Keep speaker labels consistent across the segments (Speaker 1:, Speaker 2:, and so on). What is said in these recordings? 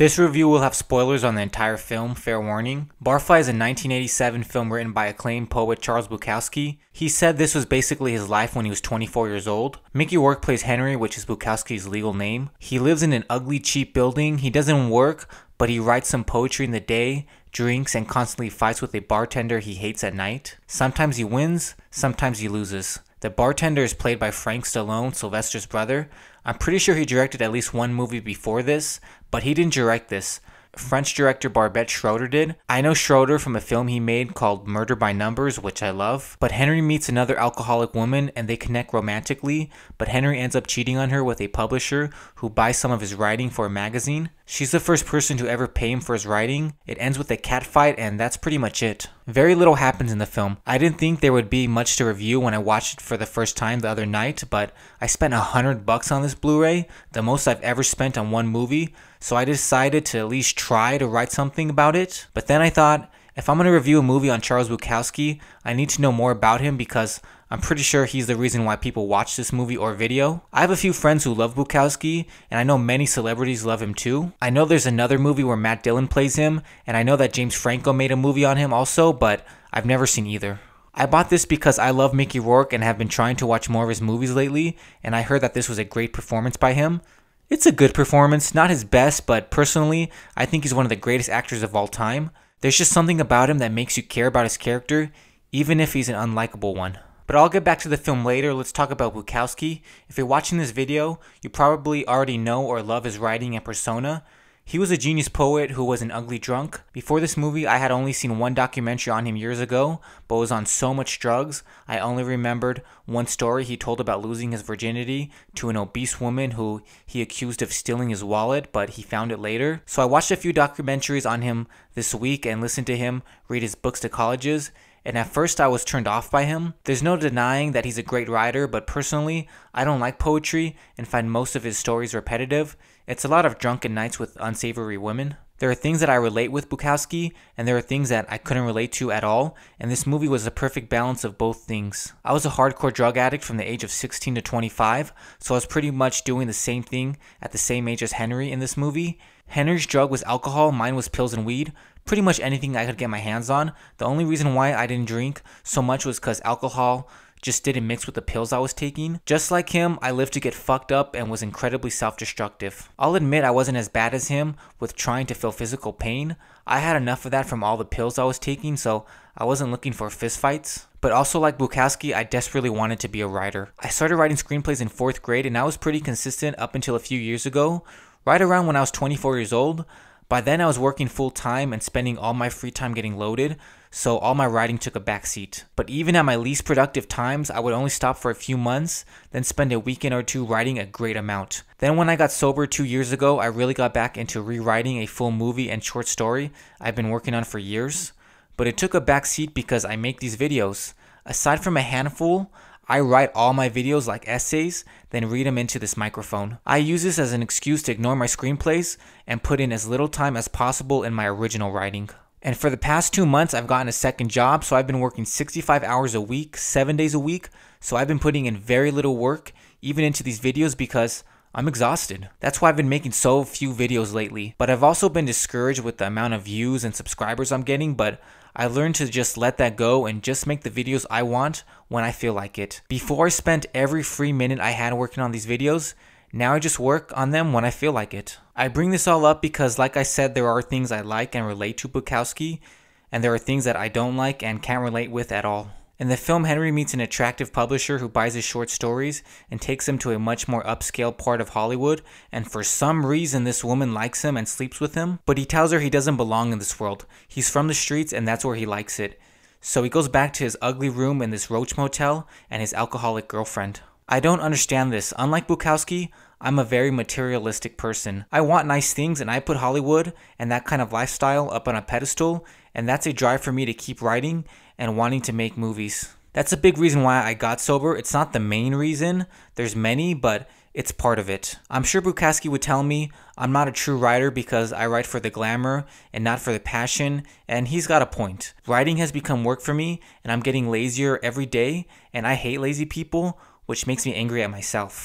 Speaker 1: This review will have spoilers on the entire film, fair warning. Barfly is a 1987 film written by acclaimed poet Charles Bukowski. He said this was basically his life when he was 24 years old. Mickey Rourke plays Henry, which is Bukowski's legal name. He lives in an ugly, cheap building. He doesn't work, but he writes some poetry in the day, drinks, and constantly fights with a bartender he hates at night. Sometimes he wins, sometimes he loses. The bartender is played by Frank Stallone, Sylvester's brother. I'm pretty sure he directed at least one movie before this, but he didn't direct this. French director Barbet Schroeder did. I know Schroeder from a film he made called Murder by Numbers, which I love. But Henry meets another alcoholic woman and they connect romantically, but Henry ends up cheating on her with a publisher who buys some of his writing for a magazine. She's the first person to ever pay him for his writing. It ends with a cat fight and that's pretty much it. Very little happens in the film. I didn't think there would be much to review when I watched it for the first time the other night, but I spent $100 on this Blu-ray, the most I've ever spent on one movie, so I decided to at least try to write something about it. But then I thought, if I'm going to review a movie on Charles Bukowski, I need to know more about him because I'm pretty sure he's the reason why people watch this movie or video. I have a few friends who love Bukowski, and I know many celebrities love him too. I know there's another movie where Matt Dillon plays him, and I know that James Franco made a movie on him also, but I've never seen either. I bought this because I love Mickey Rourke and have been trying to watch more of his movies lately, and I heard that this was a great performance by him. It's a good performance, not his best, but personally, I think he's one of the greatest actors of all time. There's just something about him that makes you care about his character, even if he's an unlikable one. But I'll get back to the film later. Let's talk about Bukowski. If you're watching this video, you probably already know or love his writing and persona. He was a genius poet who was an ugly drunk. Before this movie, I had only seen one documentary on him years ago, but was on so much drugs, I only remembered one story he told about losing his virginity to an obese woman who he accused of stealing his wallet, but he found it later. So I watched a few documentaries on him this week and listened to him read his books to colleges. And at first I was turned off by him. There's no denying that he's a great writer, but personally, I don't like poetry and find most of his stories repetitive. It's a lot of drunken nights with unsavory women. There are things that I relate with Bukowski, and there are things that I couldn't relate to at all, and this movie was a perfect balance of both things. I was a hardcore drug addict from the age of 16 to 25, so I was pretty much doing the same thing at the same age as Henry in this movie. Henry's drug was alcohol, mine was pills and weed. Pretty much anything I could get my hands on. The only reason why I didn't drink so much was because alcohol just didn't mix with the pills I was taking. Just like him, I lived to get fucked up and was incredibly self-destructive. I'll admit I wasn't as bad as him with trying to feel physical pain. I had enough of that from all the pills I was taking, so I wasn't looking for fistfights. But also like Bukowski, I desperately wanted to be a writer. I started writing screenplays in 4th grade and I was pretty consistent up until a few years ago. Right around when I was 24 years old. By then I was working full time and spending all my free time getting loaded, so all my writing took a backseat. But even at my least productive times, I would only stop for a few months, then spend a weekend or two writing a great amount. Then when I got sober 2 years ago, I really got back into rewriting a full movie and short story I've been working on for years. But it took a backseat because I make these videos. Aside from a handful, I write all my videos like essays, then read them into this microphone. I use this as an excuse to ignore my screenplays and put in as little time as possible in my original writing. And for the past 2 months, I've gotten a second job, so I've been working 65 hours a week, 7 days a week, so I've been putting in very little work, even into these videos because I'm exhausted. That's why I've been making so few videos lately. But I've also been discouraged with the amount of views and subscribers I'm getting, but I learned to just let that go and just make the videos I want when I feel like it. Before I spent every free minute I had working on these videos, now I just work on them when I feel like it. I bring this all up because like I said, there are things I like and relate to Bukowski, and there are things that I don't like and can't relate with at all. In the film, Henry meets an attractive publisher who buys his short stories and takes him to a much more upscale part of Hollywood, and for some reason this woman likes him and sleeps with him, but he tells her he doesn't belong in this world. He's from the streets and that's where he likes it. So he goes back to his ugly room in this roach motel and his alcoholic girlfriend. I don't understand this. Unlike Bukowski, I'm a very materialistic person. I want nice things and I put Hollywood and that kind of lifestyle up on a pedestal, and that's a drive for me to keep writing and wanting to make movies. That's a big reason why I got sober. It's not the main reason. There's many, but it's part of it. I'm sure Bukowski would tell me I'm not a true writer because I write for the glamour and not for the passion, and he's got a point. Writing has become work for me, and I'm getting lazier every day, and I hate lazy people, which makes me angry at myself.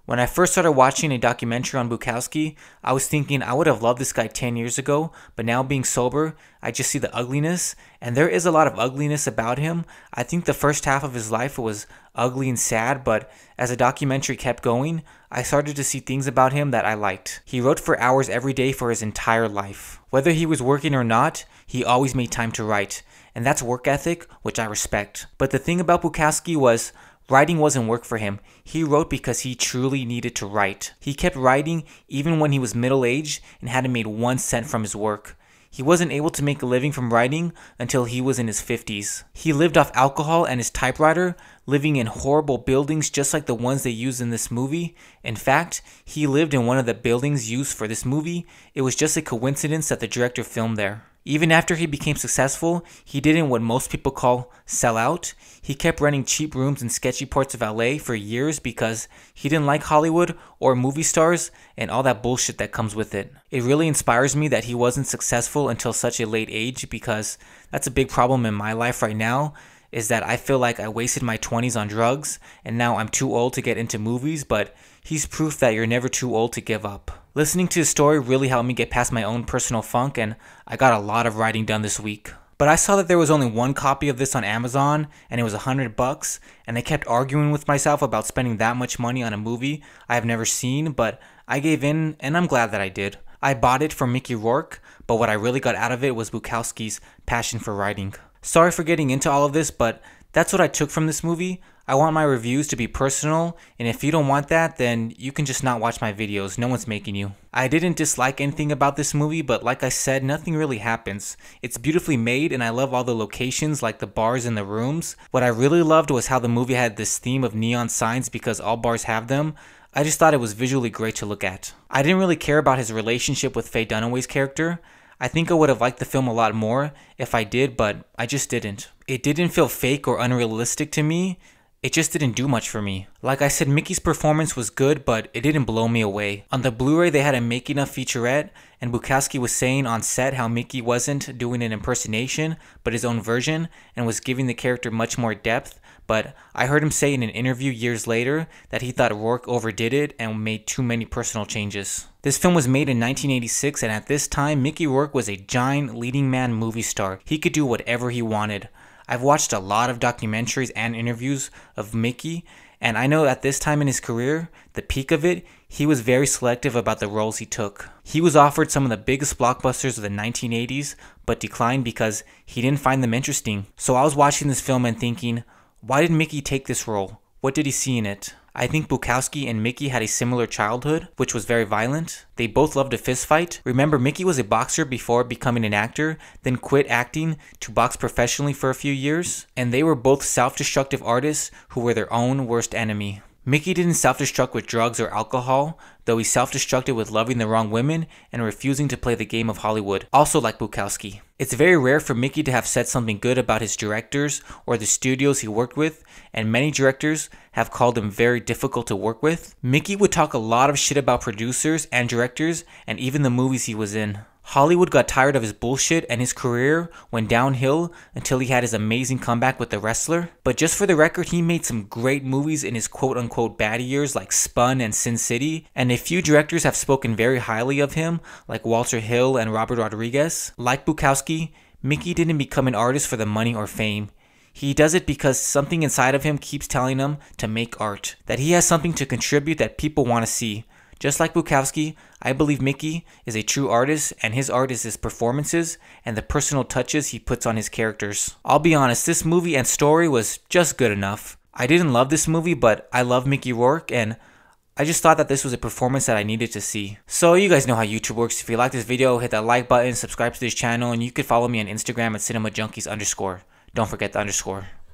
Speaker 1: When I first started watching a documentary on Bukowski, I was thinking I would have loved this guy 10 years ago, but now being sober, I just see the ugliness, and there is a lot of ugliness about him. I think the first half of his life was ugly and sad, but as the documentary kept going, I started to see things about him that I liked. He wrote for hours every day for his entire life. Whether he was working or not, he always made time to write, and that's work ethic, which I respect. But the thing about Bukowski was, writing wasn't work for him. He wrote because he truly needed to write. He kept writing even when he was middle-aged and hadn't made 1 cent from his work. He wasn't able to make a living from writing until he was in his 50s. He lived off alcohol and his typewriter, living in horrible buildings just like the ones they used in this movie. In fact, he lived in one of the buildings used for this movie. It was just a coincidence that the director filmed there. Even after he became successful, he didn't what most people call sell out. He kept renting cheap rooms in sketchy parts of LA for years because he didn't like Hollywood or movie stars and all that bullshit that comes with it. It really inspires me that he wasn't successful until such a late age, because that's a big problem in my life right now, is that I feel like I wasted my 20s on drugs and now I'm too old to get into movies, but he's proof that you're never too old to give up. Listening to his story really helped me get past my own personal funk, and I got a lot of writing done this week. But I saw that there was only one copy of this on Amazon and it was $100, and I kept arguing with myself about spending that much money on a movie I have never seen, but I gave in and I'm glad that I did. I bought it from Mickey Rourke, but what I really got out of it was Bukowski's passion for writing. Sorry for getting into all of this, but that's what I took from this movie. I want my reviews to be personal, and if you don't want that, then you can just not watch my videos. No one's making you. I didn't dislike anything about this movie, but like I said, nothing really happens. It's beautifully made, and I love all the locations, like the bars and the rooms. What I really loved was how the movie had this theme of neon signs, because all bars have them. I just thought it was visually great to look at. I didn't really care about his relationship with Faye Dunaway's character. I think I would have liked the film a lot more if I did, but I just didn't. It didn't feel fake or unrealistic to me. It just didn't do much for me. Like I said, Mickey's performance was good, but it didn't blow me away. On the Blu-ray, they had a making of featurette, and Bukowski was saying on set how Mickey wasn't doing an impersonation, but his own version, and was giving the character much more depth. But I heard him say in an interview years later that he thought Rourke overdid it and made too many personal changes. This film was made in 1986, and at this time, Mickey Rourke was a giant leading man movie star. He could do whatever he wanted. I've watched a lot of documentaries and interviews of Mickey, and I know at this time in his career, the peak of it, he was very selective about the roles he took. He was offered some of the biggest blockbusters of the 1980s, but declined because he didn't find them interesting. So I was watching this film and thinking, why did Mickey take this role? What did he see in it? I think Bukowski and Mickey had a similar childhood, which was very violent. They both loved a fist fight. Remember, Mickey was a boxer before becoming an actor, then quit acting to box professionally for a few years. And they were both self-destructive artists who were their own worst enemy. Mickey didn't self-destruct with drugs or alcohol, though he self-destructed with loving the wrong women and refusing to play the game of Hollywood, also like Bukowski. It's very rare for Mickey to have said something good about his directors or the studios he worked with, and many directors have called him very difficult to work with. Mickey would talk a lot of shit about producers and directors and even the movies he was in. Hollywood got tired of his bullshit and his career went downhill until he had his amazing comeback with The Wrestler. But just for the record, he made some great movies in his quote-unquote bad years like Spun and Sin City, and a few directors have spoken very highly of him like Walter Hill and Robert Rodriguez. Like Bukowski, Mickey didn't become an artist for the money or fame. He does it because something inside of him keeps telling him to make art, that he has something to contribute that people want to see. Just like Bukowski, I believe Mickey is a true artist, and his art is his performances and the personal touches he puts on his characters. I'll be honest, this movie and story was just good enough. I didn't love this movie, but I love Mickey Rourke, and I just thought that this was a performance that I needed to see. So you guys know how YouTube works. If you like this video, hit that like button, subscribe to this channel, and you could follow me on Instagram at cinemajunkies_. Don't forget the underscore.